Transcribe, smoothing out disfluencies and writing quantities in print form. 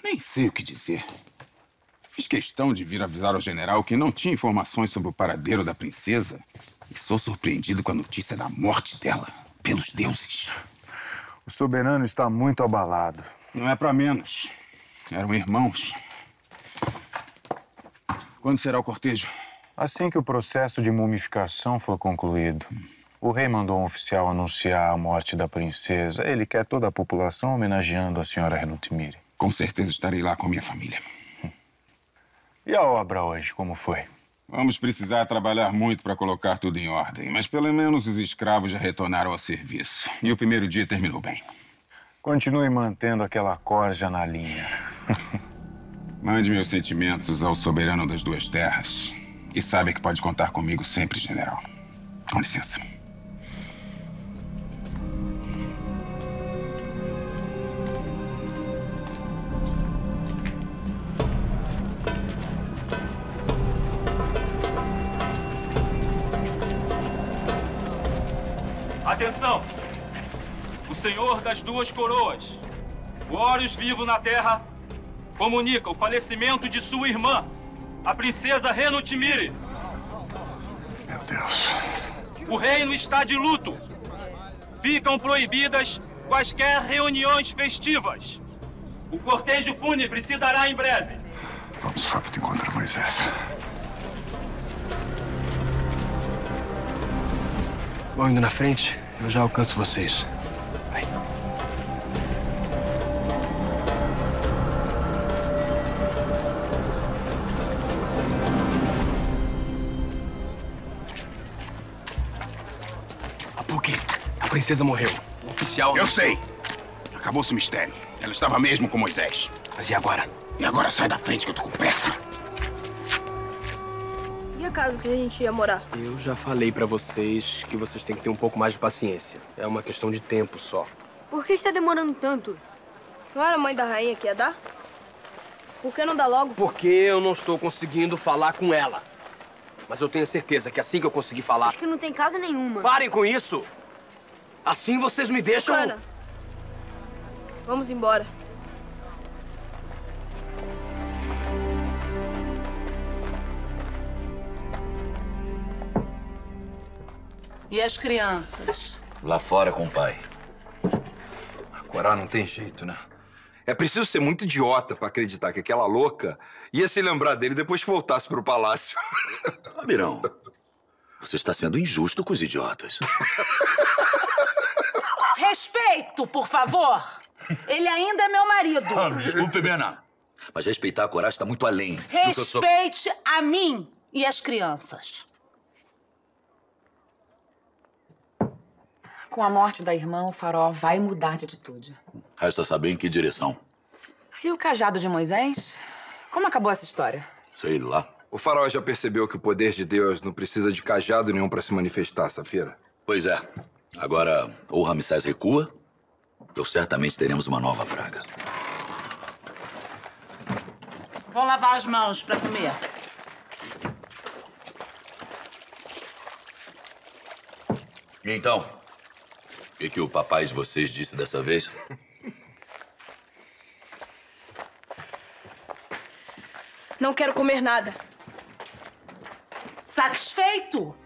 Nem sei o que dizer. Fiz questão de vir avisar ao general que não tinha informações sobre o paradeiro da princesa e sou surpreendido com a notícia da morte dela, pelos deuses. O soberano está muito abalado. Não é pra menos. Eram irmãos. Quando será o cortejo? Assim que o processo de mumificação for concluído. O rei mandou um oficial anunciar a morte da princesa. Ele quer toda a população homenageando a senhora Renutmire. Com certeza estarei lá com minha família. E a obra hoje, como foi? Vamos precisar trabalhar muito para colocar tudo em ordem, mas pelo menos os escravos já retornaram ao serviço. E o primeiro dia terminou bem. Continue mantendo aquela corja na linha. Mande meus sentimentos ao soberano das duas terras. E saiba que pode contar comigo sempre, general. Com licença. Atenção! O Senhor das Duas Coroas, o Horus vivo na Terra, comunica o falecimento de sua irmã, a princesa Renutmire. Meu Deus. O reino está de luto. Ficam proibidas quaisquer reuniões festivas. O cortejo fúnebre se dará em breve. Vamos rápido encontrar Moisés. Vão indo na frente, eu já alcanço vocês. Vai. Apuque, a princesa morreu. O oficial... Eu sei. Acabou-se o mistério. Ela estava mesmo com Moisés. Mas e agora? E agora sai da frente que eu tô com pressa. E a casa que a gente ia morar? Eu já falei pra vocês que vocês têm que ter um pouco mais de paciência. É uma questão de tempo só. Por que está demorando tanto? Não era a mãe da rainha que ia dar? Por que não dá logo? Porque eu não estou conseguindo falar com ela. Mas eu tenho certeza que assim que eu conseguir falar... Acho que não tem casa nenhuma. Parem com isso! Assim vocês me deixam... Ana, vamos embora. E as crianças? Lá fora com o pai. Agora não tem jeito, né? É preciso ser muito idiota pra acreditar que aquela louca ia se lembrar dele depois que voltasse pro palácio. Amirão, você está sendo injusto com os idiotas. Respeito, por favor! Ele ainda é meu marido. Desculpe, Bena. Mas respeitar a coragem está muito além do que eu sou... Respeite a mim e as crianças. Com a morte da irmã, o Faraó vai mudar de atitude. Resta saber em que direção. E o cajado de Moisés? Como acabou essa história? Sei lá. O faraó já percebeu que o poder de Deus não precisa de cajado nenhum pra se manifestar, Safira? Pois é. Agora, ou Ramsés recua, ou certamente teremos uma nova praga. Vão lavar as mãos pra comer. E então, o que o papai de vocês disse dessa vez? Não quero comer nada. Satisfeito?